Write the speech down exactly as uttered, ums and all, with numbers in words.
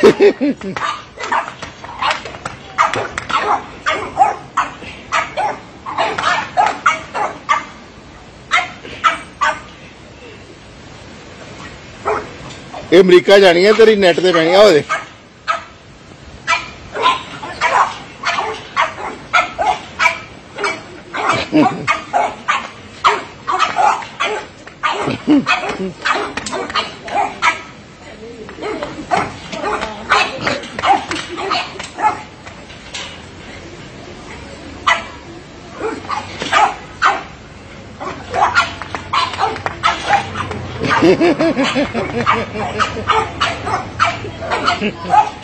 ਇਹ ਅਮਰੀਕਾ ਜਾਣੀ ਹੈ ਤੇਰੀ ਨੈਟ ਤੇ ਪੈਣੀ ਆ ਉਹਦੇ Ha ha ha ha ha!